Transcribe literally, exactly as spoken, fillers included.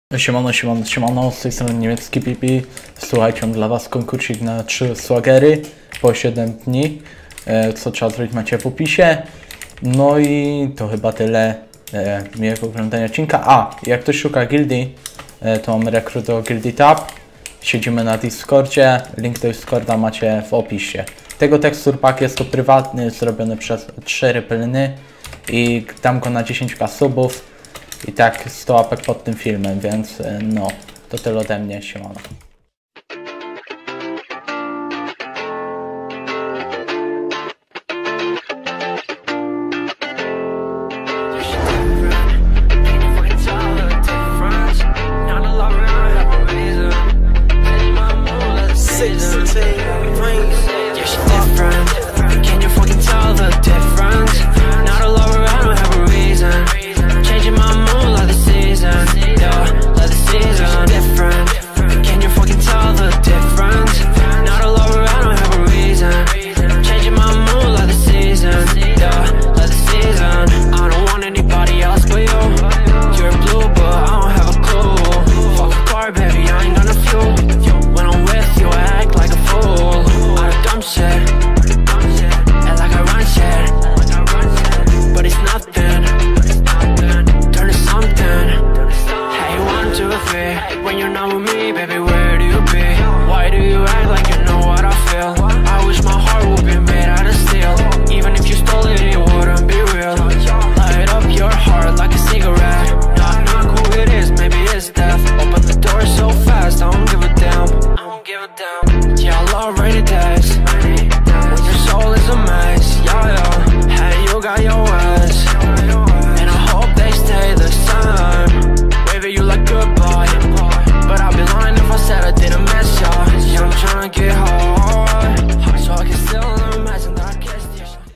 Siemano, siemano, siemano, z tej strony niemiecki Pipi. Słuchajcie, mam dla was konkursik na trzy swagery po siedem dni. e, Co trzeba zrobić, macie w opisie. No i to chyba tyle e, miłego oglądania odcinka. A, jak ktoś szuka gildii, e, to mamy rekrut do Guildy Tab. Siedzimy na Discordzie, link do Discorda macie w opisie. Tego tekstur pack jest to prywatny, zrobiony przez trzy rypylny i dam go na dziesięć tysięcy subów. I tak sto łapek pod tym filmem, więc no, to tyle ode mnie, siemano. When you're not with me, baby, where do you be? Why do you act like you know what I feel? I wish my heart would be made out of steel. Even if you stole it, it wouldn't be real. Light up your heart like a cigarette. Knock, knock, who it is, maybe it's death. Open the door so fast, I don't give a damn. I don't give a damn. Yeah, I love rainy days when your soul is a mess. Yeah, yeah. Hey, you got your ass, and I hope they stay the same. Baby, you like goodbye.